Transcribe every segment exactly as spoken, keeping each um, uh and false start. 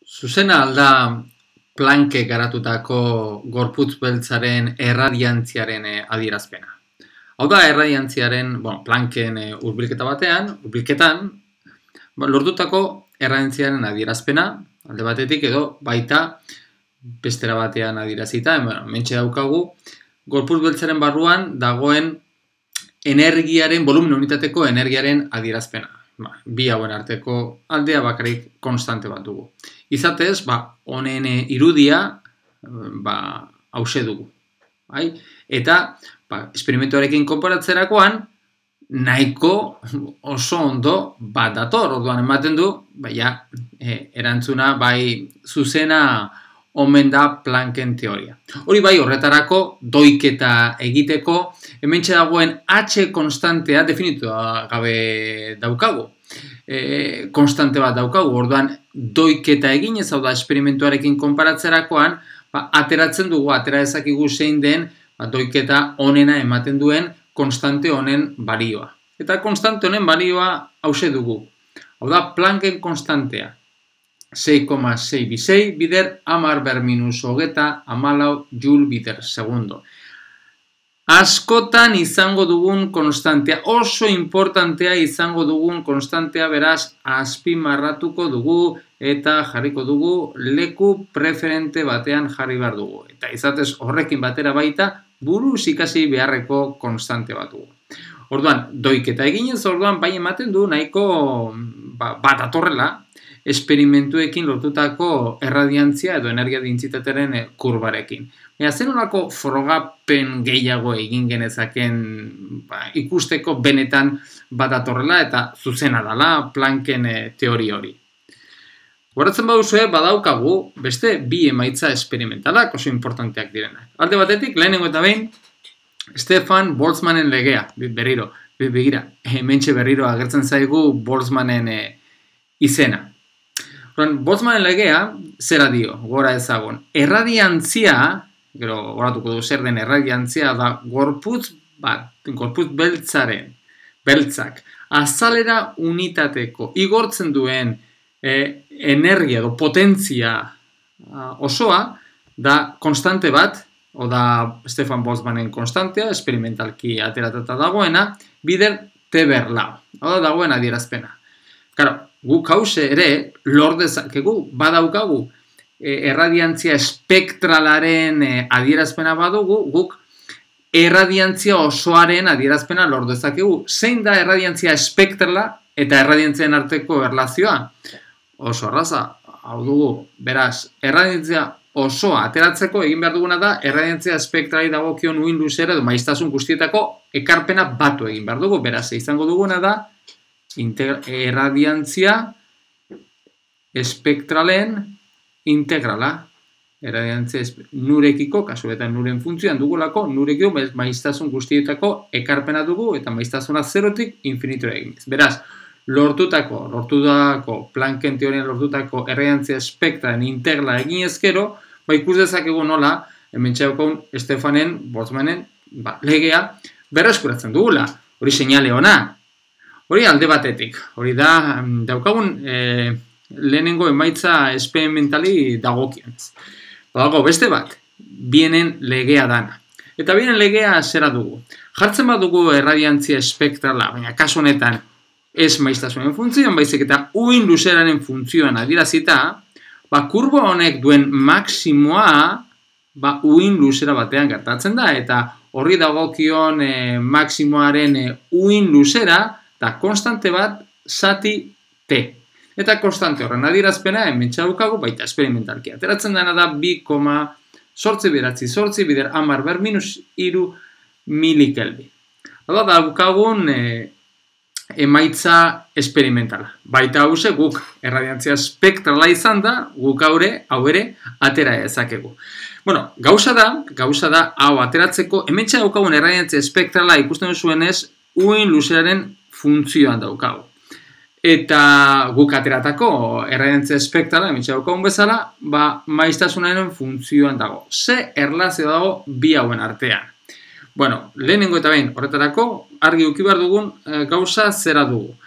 Zuzena alda Planckek garatutako gorputz beltzaren erradiantziaren adierazpena. Hau da, erradiantziaren, bueno, Plancken hurbilketa batean, hurbilketan, lortutako erradiantziaren adierazpena, alde batetik edo baita bestera batean adierazita, bueno, mentxe daukagu, gorputz beltzaren barruan dagoen energiaren, volumen unitateko energiaren adierazpena. Ba, bi hauen arteko aldea bakarrik konstante bat dugu. Izatez, ba, honen irudia ba, hause dugu. Bai? Eta, ba, esperimentuarekin konparatzerakoan, nahiko oso ondo bat dator. Orduan ematen du, baina, e, erantzuna bai zuzena omen da Plancken teoria. Hori bai horretarako doiketa egiteko, hementxe dagoen H konstantea definitu gabe daukagu. E, konstante bat daukagu, orduan doiketa egin ez hau da esperimentuarekin konparatzerakoan, ba, ateratzen dugu, atera ezakigu zein den ba, doiketa onena ematen duen konstante honen balioa. Eta konstante honen balioa hause dugu. Hau da, Plancken konstantea. sei koma sei sei bider hamar ber minus hogeta hamalau joule bider segundo. Askotan izango dugun konstantea, oso importantea izango dugun konstantea, beraz azpimarratuko dugu eta jarriko dugu leku preferente batean jarri behar dugu. Eta izatez horrekin batera baita buruz ikasi beharreko konstante bat dugu. Orduan, doiketa eginez, orduan bai ematen du nahiko ba, bat atorrela, esperimentuekin lortutako erradiantzia edo energia dentsitatearen kurbarekin. Baina zen horako frogapen gehiago egin genezaken ba, ikusteko benetan bat atorrela eta zuzena dela Plancken teoria hori. Horatzen baduzue, badaukagu beste bi emaitza esperimentalak oso importanteak direnak. Alde batetik, lehenengo eta behin, Stefan Boltzmannen legea, berriro, begira, hementxe berriro agertzen zaigu Boltzmannen izena. Boltzmannen legea, zera dio, gora ezagun, erradiantzia, gero goratuko du zer den erradiantzia, da gorputz bat, gorputz beltzaren, beltzak, azalera unitateko, igortzen duen eh, energia edo potentzia uh, osoa, da konstante bat, o da Stefan Boltzmannen konstantea, esperimentalki ateratata dagoena, bider T ber lau, hau da dagoen adierazpena. Claro, guk hause ere, lor dezakegu, badaukagu, e, erradiantzia espektralaren e, adierazpena badugu, guk erradiantzia osoaren adierazpena lor dezakegu. Zein da erradiantzia espektrala eta erradiantzien arteko erlazioa? Oso arraza, hau dugu, beraz, erradiantzia osoa ateratzeko egin behar duguna da, erradiantzia espektrali dagokion uin luzera edo maiztasun guztietako ekarpena batu egin behar dugu. Beraz, izango duguna da, erradiantzia espektralen integrala. Erradiantzia nurekiko, kasuetan nuren funtzioan dugulako, nurekiko maiztasun guztietako ekarpena dugu eta maiztasuna zerotik infinitura egin. Beraz, lortutako, lortutako, Plancken teorian lortutako erradiantzia espektralen integrala egin ezkero, ba ikus dezakegu nola, hemen txaukon Stefanen, Boltzmannen, ba, legea berreskuratzen dugula. Hori seinale ona. Hori alde batetik, hori da, daukagun e, lehenengo emaitza esperimentali dagokionez. Badago beste bat, bienen legea dana. Eta bienen legea zera dugu. Jartzen bat dugu erradiantzia espektrala, baina kasu honetan ez maiztasunen funtzioan, baizik eta uin luzeraren funtzioan adierazita, ba, kurba honek duen maksimoa ba, uin luzera batean gertatzen da, eta horri dagokion e, maksimoaren e, uin luzera, eta konstante bat zati T. Eta konstante horren adierazpena hemen txadukagu baita esperimentalki. Ateratzen dena da bi koma zortzi beratzi zortzi bider hamar ber minus hiru milikelvin. Hau da daukagun e, emaitza esperimentala. Baita hause guk erradiantzia espektrala izan da, guk haure, hau ere, atera ezakegu. Bueno, gauza da, gauza da, hau ateratzeko, hemen txadukagun erradiantzia espektrala ikusten duzuenez, uin luzeraren funtzioan daukagu. Eta guk ateratako erradiantzia espektrala, hemen txadukagun bezala, ba, maiztasunaren funtzioan dago. Ze erlazio dago bi hauen artean. Bueno, lehenengo eta behin horretarako, argi uki behar dugun e, gauza zera dugu.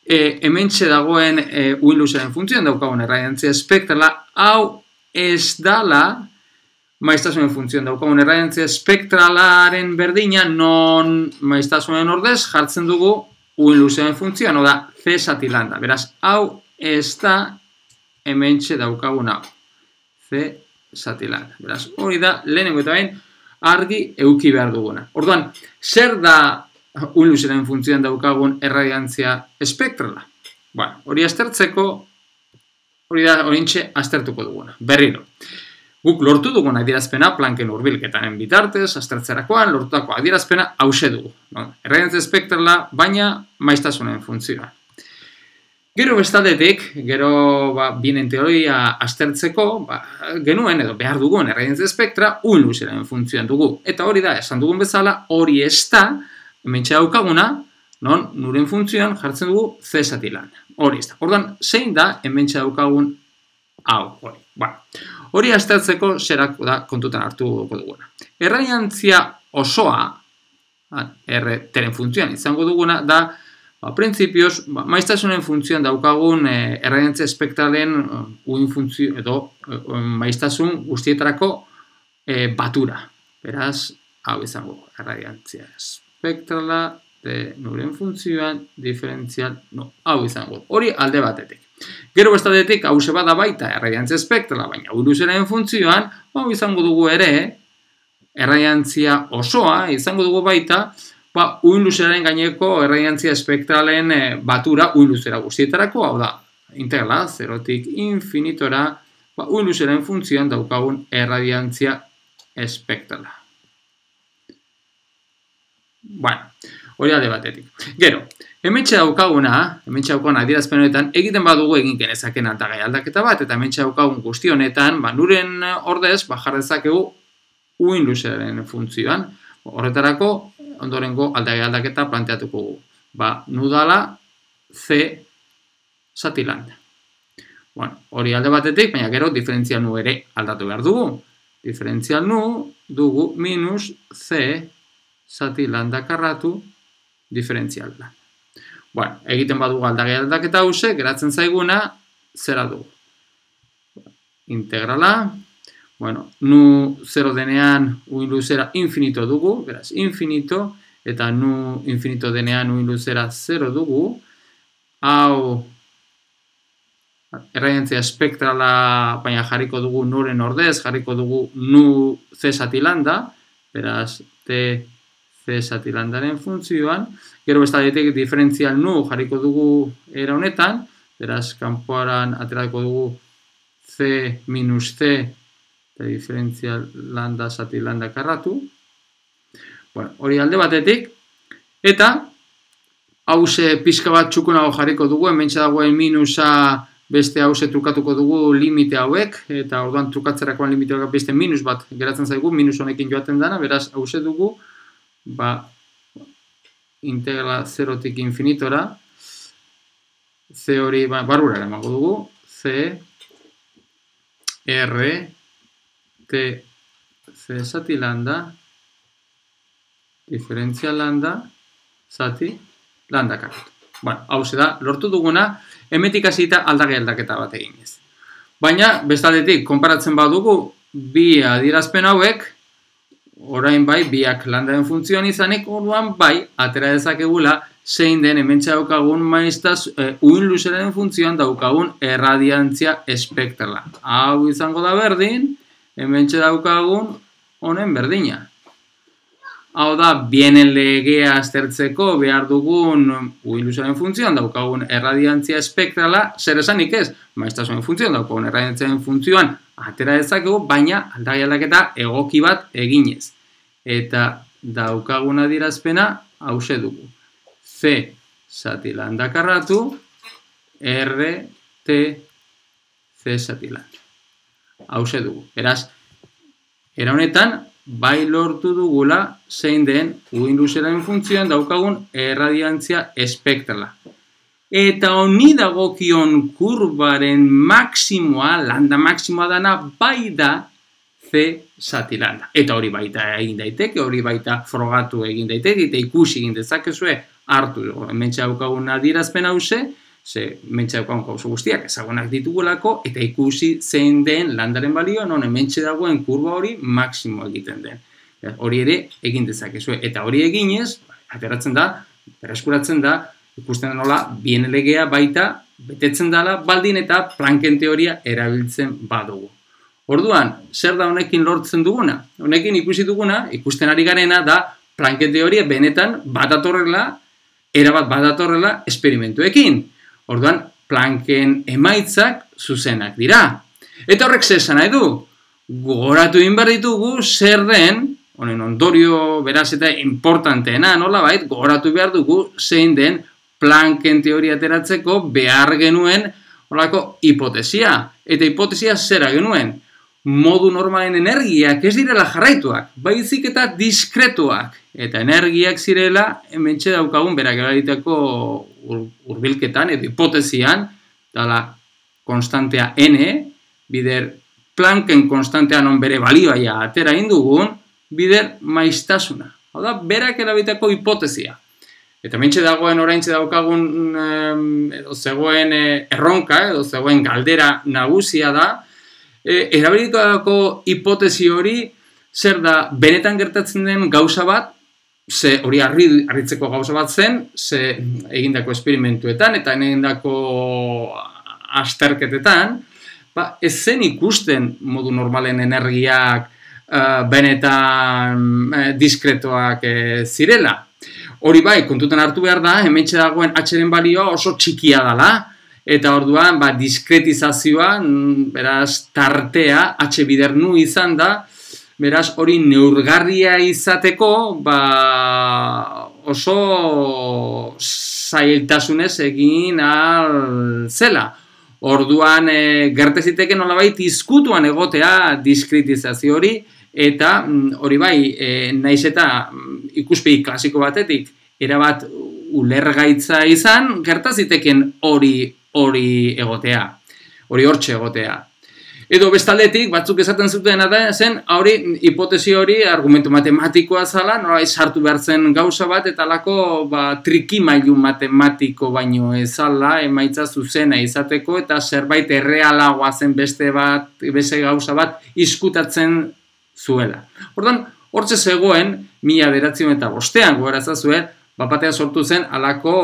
E, hementxe dagoen e, uhin luzeren funtzioan daukagun erradiantzia espektrala, hau ez dala maiztasunen funtzioan daukagun erradiantzia espektralaren berdina, non maiztasunen ordez jartzen dugu uhin luzeren funtzioan, oda C zati lambda. Beraz, hau ez da hementxe daukagun hau. C zati lambda. Beraz, hori da lehenengo eta behin argi euki behar duguna. Orduan, zer da uhin luzeren funtzioan daukagun erradiantzia espektrala? Bueno, hori aztertzeko, hori da horintxe aztertuko duguna. Berriro. Guk lortu dugun adierazpena Plancken hurbilketaren bitartez, aztertzerakoan, lortutako adierazpena hause dugu. No? Erradiantzia espektrala, baina maiztasunen funtzioa. Gero bestaldetik, gero ba, binen teoria aztertzeko, ba, genuen edo behar dugun erradiantzia espektra uhin luzeren funtzioan dugu. Eta hori da, esan dugun bezala, hori ez da, hementxe daukaguna, non nuren funtzioan jartzen dugu C zati lambda. Hori ez da. Orduan, zein da hementxe daukagun hau, hori. Bueno, hori aztertzeko zerak da kontutan hartuko duguna. Erradiantzia osoa, R teren funtzioan izango duguna, da, ba, printzipioz, ba, maiztasunen funtzioan daukagun eh, erradiantzia espektralen uhin funtzio, edo eh, maiztasun guztietarako eh, batura. Beraz, hau izango, erradiantzia espektrala, de nuren funtzioan, diferentzial, no, hau izango. Hori alde batetik. Gero bestaldetik, hau bada baita erradiantzia espektrala, baina uhin luzeren funtzioan, hau izango dugu ere, erradiantzia osoa, izango dugu baita, ba, uhin luzeraren gaineko erradiantzia espektralen e, batura uhin luzera guztietarako, hau da, integrala, zerotik infinitora, ba, uhin luzeraren funtzioan daukagun erradiantzia espektrala. Bueno, hori alde batetik. Gero, hementxe daukaguna, hementxe daukagun adierazpen honetan, egiten badugu egin genezaken aldagai aldaketa bat, eta hementxe daukagun guzti honetan, ba, nuren ordez, ba, jar dezakegu uhin luzeraren funtzioan. Horretarako, ondorengo aldagai aldaketa planteatuko dugu. Ba, nu dala C zati lambda. Bueno, hori alde batetik, baina gero diferentzial nu ere aldatu behar dugu. Diferentzial nu dugu minus C zati lambda karratu diferentzial da. Bueno, egiten badugu aldagai aldaketa hause, geratzen zaiguna, zera dugu. Integrala, bueno, nu zero denean uhin luzera infinito dugu, beraz, infinito, eta nu infinito denean uhin luzera zero dugu. Hau, erradiantzia espektrala, baina jarriko dugu nuren ordez, jarriko dugu nu C zati lambda, beraz, T C zati lambdaren funtzioan, gero bestaldetik diferentzial nu jarriko dugu era honetan, beraz, kanpoaran aterako dugu C minus C eta diferentzial lambda zati lambda karratu. Bueno, hori alde batetik, eta hause pixka bat txukunago jarriko dugu, hementxe dagoen minusa beste hause trukatuko dugu limite hauek, eta orduan trukatzerakoan limite hauek beste minus bat geratzen zaigu, minus honekin joaten dana, beraz, hause dugu, ba, integrala zerotik infinitora, C hori ba, barrura emango dugu, C, R, T, C zati lambda, diferentzia lambda, zati lambda karratu. Bueno, hau da, lortu duguna, hemetik hasita aldagai aldaketa bat eginez. Baina, bestaldetik, konparatzen badugu, bi adierazpen hauek, orain bai, biak lambdaren funtzioan izanik, orduan bai, atera dezakegula, zein den hementxe daukagun maiztaz, eh, uhin luzeraren funtzioan daukagun erradiantzia espektrala. Hau izango da berdin, hementxe daukagun honen berdina. Hau da, bienen legea aztertzeko behar dugun uhin luzeraren funtzioan daukagun erradiantzia espektrala, zer esanik ez, maiztasunen funtzioan daukagun erradiantziaren funtzioan atera dezakegu, baina aldagai aldaketa egoki bat eginez. Eta daukagun adierazpena hause dugu. C zati lambda karratu, R, T, C zati lambda. Hause dugu. Beraz, era honetan, bai lortu dugula zein den uhin luzeraren funtzioan daukagun erradiantzia espektrala. Eta honi dagokion kurbaren maksimoa, lambda maksimoa dana, bai da C zati landa. Eta hori baita egin daiteke, hori baita frogatu egin daiteke, eta ikusi egin dezakezue hartu. Hementxe daukagun adierazpen hause, ze hementxe daukagun gauza guztiak ezagunak ditugulako, eta ikusi zein den landaren balio, non hementxe dagoen kurba hori maksimo egiten den. Hori ere egin dezakezue. Eta hori eginez, ateratzen da, berreskuratzen da, ikusten nola, bien legea baita, betetzen dela, baldin eta Plancken teoria erabiltzen badugu. Orduan, zer da honekin lortzen duguna? Honekin ikusi duguna, ikusten ari garena da Plancken teoria benetan badatorrela, erabat badatorrela esperimentuekin. Orduan, Plancken emaitzak zuzenak dira. Eta horrek zer esan nahi du? Gogoratu egin behar ditugu zer den, honen ondorio beraz eta importanteena, nolabait, gogoratu behar dugu zein den Plancken teoria ateratzeko behar genuen holako hipotesia. Eta hipotesia zera genuen? Modu normalen energiak ez direla jarraituak, baizik eta diskretuak. Eta energiak zirela, hementxe daukagun berak eraritako hurbilketan edo hipotesian, dala konstantea N, bider Plancken konstantea non bere balioa ja atera indugun, bider maiztasuna. Hau da, berak erabilitako hipotesia. Eta hementxe dagoen oraintxe daukagun edo zegoen erronka, edo zegoen galdera nagusia da, erabilitako hipotesi hori zer da benetan gertatzen den gauza bat, ze hori harritzeko gauza bat zen, ze egindako esperimentuetan eta egindako azterketetan, ez zen ikusten modu normalen energiak benetan diskretoak zirela. Hori bai, kontutan hartu behar da, hementxe dagoen H-ren balioa oso txikia dela, eta orduan, ba, diskretizazioa, beraz, tartea, H bider nu izan da, beraz, hori neurgarria izateko, ba, oso zailtasunez egin ahal zela. Orduan, e, gerteziteke nolabait izkutuan egotea diskretizazio hori, eta hori bai, e, naiz eta ikuspegi klasiko batetik, erabat ulergaitza izan, gertaziteken hori hori egotea, hori hortxe egotea. Edo bestaldetik, batzuk esaten zuten da zen, hori hipotesi hori argumentu matematikoa zala, nolabait sartu behar zen gauza bat, eta lako ba, trikimailu matematiko baino ezala, emaitza zuzena izateko, eta zerbait errealagoa zen beste bat, beste gauza bat, izkutatzen zuela. Orduan, hortxe zegoen, mila bederatziehun eta bostean gogoratzazue, bapatea sortu zen alako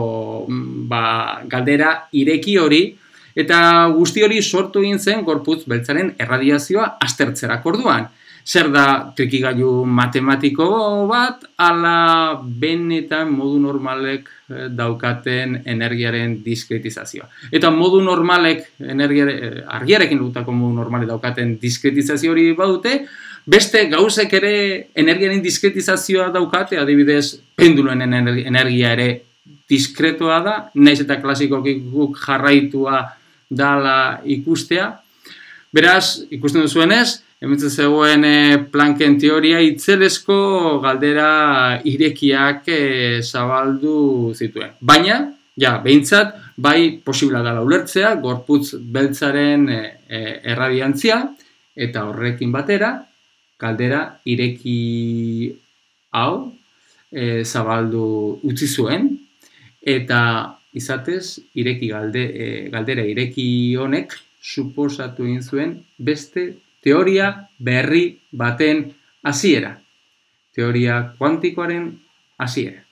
ba, galdera ireki hori, eta guzti hori sortu egin zen gorputz beltzaren erradiazioa aztertzerak orduan. Zer da trikigailu matematiko bat, ala benetan modu normalek daukaten energiaren diskretizazioa. Eta modu normalek, argiarekin lotutako modu normalek daukaten diskretizazio hori badute, beste gauzek ere energiaren diskretizazioa daukate, adibidez, penduluen energia ere diskretoa da, naiz eta klasikokik guk jarraitua dala ikustea. Beraz, ikusten duzuenez, hementzen zegoen Plancken teoria itzelesko galdera irekiak zabaldu zituen. Baina, ja, behintzat, bai posibla dela ulertzea, gorputz beltzaren erradiantzia, eta horrekin batera, galdera ireki hau zabaldu utzi zuen, eta izatez, ireki galde, e, galdera ireki honek suposatu egin zuen beste teoria berri baten hasiera. Teoria kuantikoaren hasiera.